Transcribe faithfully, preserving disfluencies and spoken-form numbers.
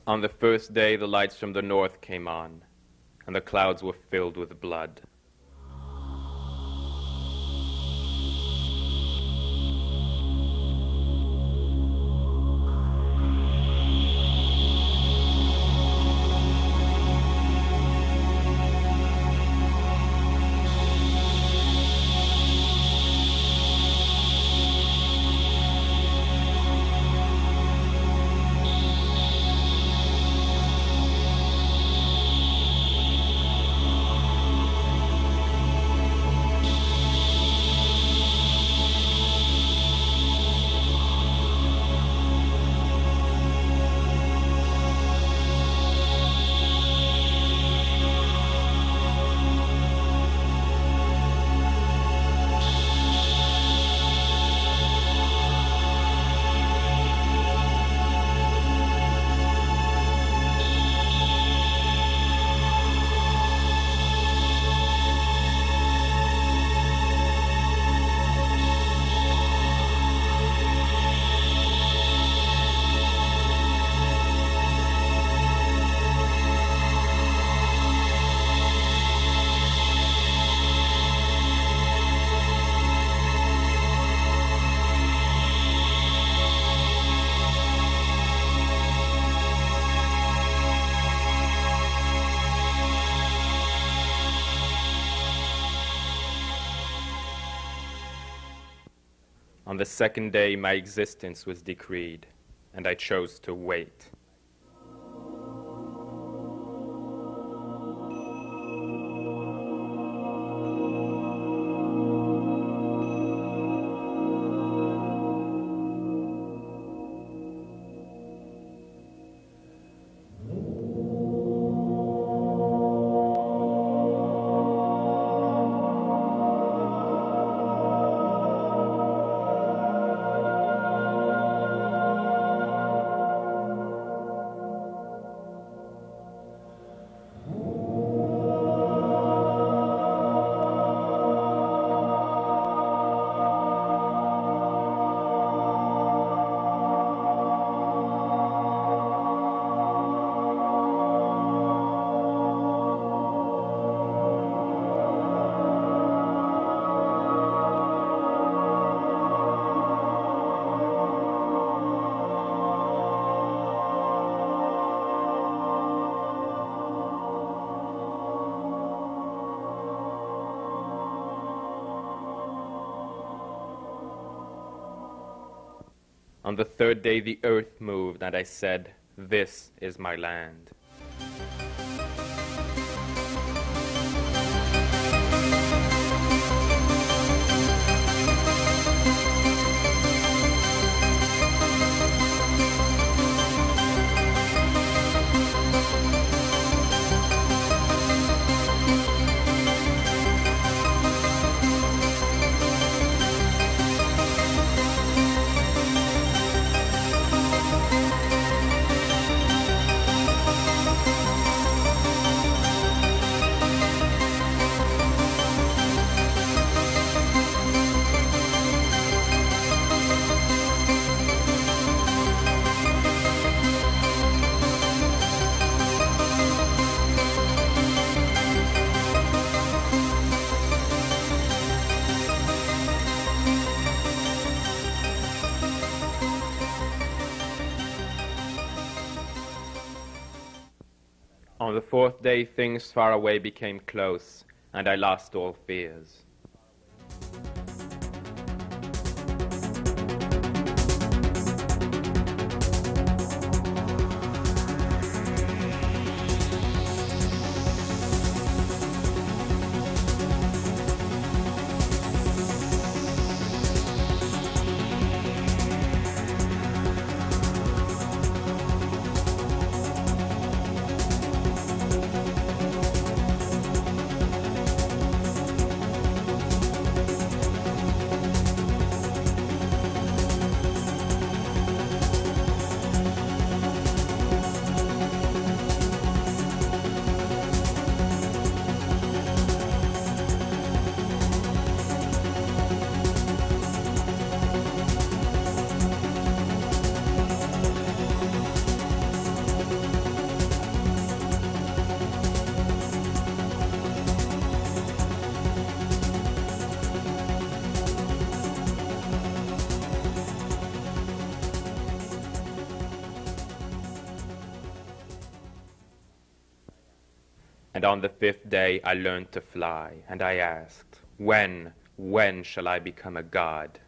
On the first day, the lights from the north came on, and the clouds were filled with blood. On the second day, my existence was decreed, and I chose to wait. On the third day, the earth moved, and I said, "This is my land." On the fourth day, things far away became close, and I lost all fears. And on the fifth day I learned to fly, and I asked, when, when shall I become a god?